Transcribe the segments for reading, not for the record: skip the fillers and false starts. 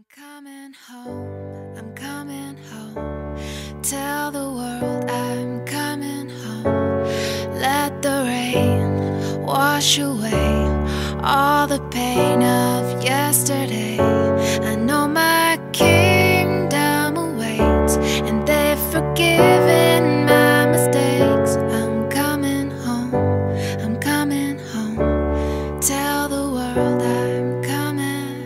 coming home, I'm coming home. Tell the world I'm coming home. Let the rain wash away all the pain of yesterday. I know my kingdom awaits, and they've forgiven my mistakes. I'm coming home, I'm coming home. Tell the world I'm coming.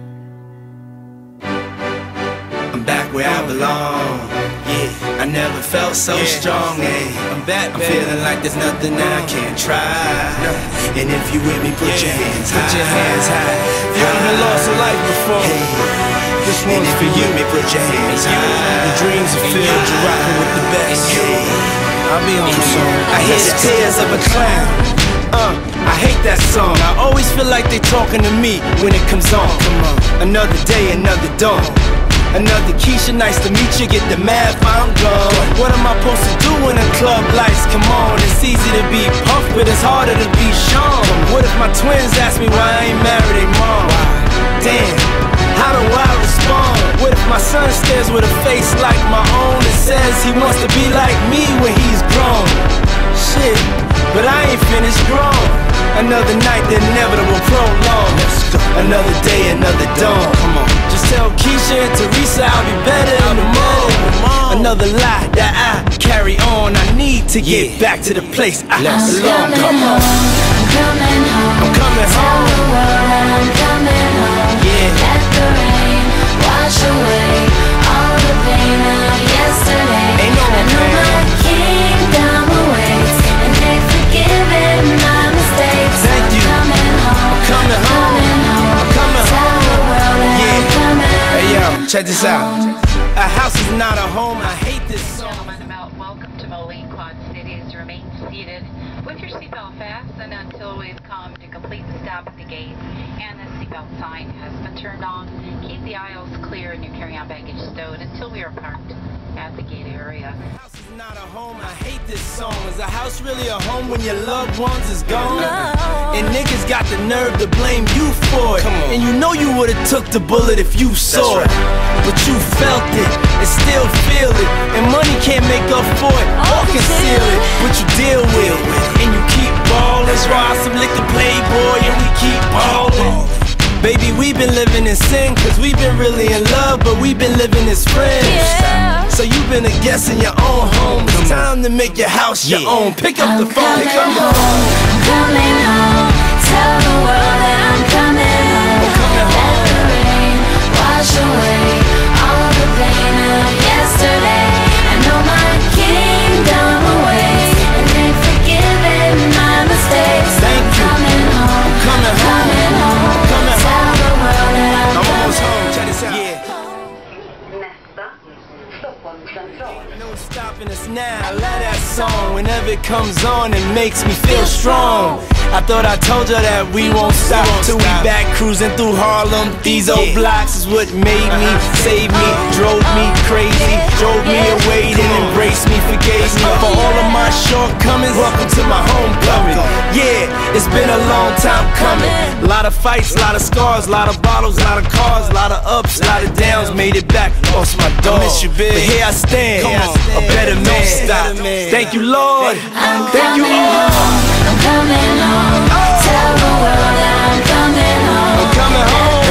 I'm back where I belong. Yeah, I never felt so strong. I'm back, I'm feeling like there's nothing I can't try. And if you with me, put your hands high. Put your hands high. You haven't lost a life before. This And one's if for you you. with me, put your hands high. The dreams are filled, you're rocking with the best. I'll be home soon. I hear the tears of a clown. I hate that song. I always feel like they talking to me when it comes on. Another day, another dawn. Another Keisha, nice to meet you. Get the math, I'm gone. What am I supposed to do when the club lights come on? It's easy to be Puff, but it's harder to be Sean. What if my twins ask me why I ain't married their mom? Damn, how do I respond? What if my son stares with a face like my own and says he wants to be like me when he's grown? Shit, but I ain't finished grown. Another night, the inevitable prolong. Another day, another dawn. Come on. Just tell Keisha and Teresa I'll be better in the morning. Another lie that I carry on. I need to get back to the place I belong. Come on. I'm coming home. I'm coming Tell home. the world I'm coming home. Yeah. Let the rain wash away all the pain of yesterday. Ain't no I know my kingdom awaits, and they've forgiven my mistakes. Thank you. I'm coming home. Coming home. I'm coming Tell home. the world that I'm coming. Hey yo, check this out. A house is not a home. I hate this song. Gentlemen, welcome to Moline Quad Cities. Remain seated with your seatbelt fastened until we've come to complete the stop at the gate and the seatbelt sign has been turned on. Keep the aisles clear and your carry-on baggage stowed until we are parked at the gate area. A house is not a home. I hate this song. Is a house really a home when your loved ones is gone? And niggas got the nerve to blame you for it. And you know you would've took the bullet if you saw it. But you felt it and still feel it. And money can't make up for it or conceal it. But you deal with it and you keep ballin'. Ride some liquor Playboy and we keep ballin'. Baby, we've been living in sin, cause we've been really in love, but we've been living as friends. So you've been a guest in your own home. It's time to make your house your own. Pick up the phone, pick up the phone. I'm coming home. Tell the world that I'm coming home. Let the rain wash away all the pain of yesterday. I know my kingdom awaits, and they've forgiven my mistakes. Thank you. Coming home. Coming home. Coming home. Coming Tell the world that I'm I'm almost coming. home, check this out. Nästa, Stockholm central. No stopping us now, I love that song. Whenever it comes on, it makes me feel strong. I thought I told you that we won't stop till we back cruising through Harlem. These old blocks is what made me, saved me, drove me crazy, drove me away, then embraced me, forgave me for all of my shortcomings. Welcome to my homecoming. Yeah, it's been a long time coming. A lot of fights, a lot of scars, a lot of bottles, a lot of cars, a lot of ups, a lot of downs. Made it back, lost my dog. I miss you, big. But here I stand, a better man. Stop. Thank you, Lord. Thank you, Lord. I'm coming home. Tell the world that I'm coming home. I'm coming home.